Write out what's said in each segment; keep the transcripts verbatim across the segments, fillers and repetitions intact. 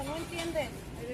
no entiendes.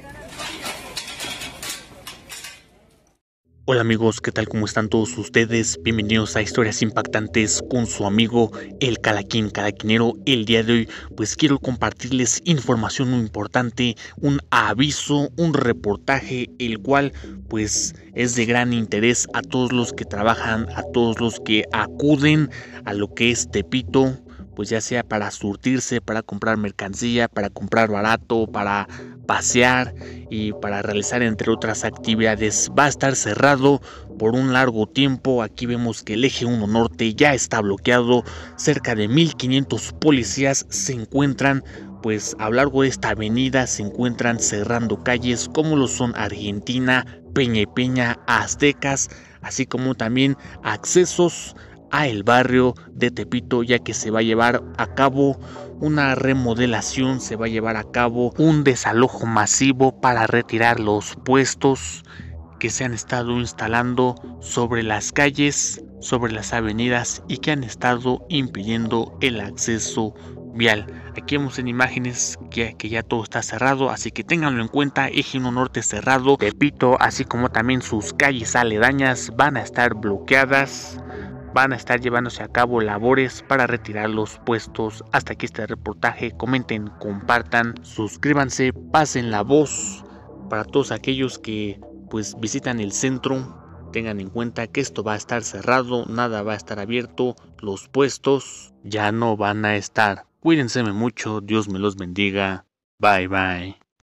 Hola amigos, ¿qué tal? ¿Cómo están todos ustedes? Bienvenidos a Historias Impactantes con su amigo El Calaquín Calaquinero. El día de hoy pues quiero compartirles información muy importante, un aviso, un reportaje, el cual pues es de gran interés a todos los que trabajan, a todos los que acuden a lo que es Tepito, pues ya sea para surtirse, para comprar mercancía, para comprar barato, para pasear y para realizar entre otras actividades. Va a estar cerrado por un largo tiempo. Aquí vemos que el eje uno norte ya está bloqueado. Cerca de mil quinientos policías se encuentran pues a lo largo de esta avenida, se encuentran cerrando calles como lo son Argentina, Peña y Peña, Aztecas, así como también accesos a el barrio de Tepito, ya que se va a llevar a cabo una remodelación, se va a llevar a cabo un desalojo masivo para retirar los puestos que se han estado instalando sobre las calles, sobre las avenidas y que han estado impidiendo el acceso vial. Aquí vemos en imágenes que, que ya todo está cerrado, así que ténganlo en cuenta. Eje uno norte cerrado, Tepito, así como también sus calles aledañas van a estar bloqueadas. Van a estar llevándose a cabo labores para retirar los puestos. Hasta aquí este reportaje. Comenten, compartan, suscríbanse, pasen la voz para todos aquellos que pues visitan el centro. Tengan en cuenta que esto va a estar cerrado, nada va a estar abierto, los puestos ya no van a estar. Cuídense mucho, Dios me los bendiga. Bye bye.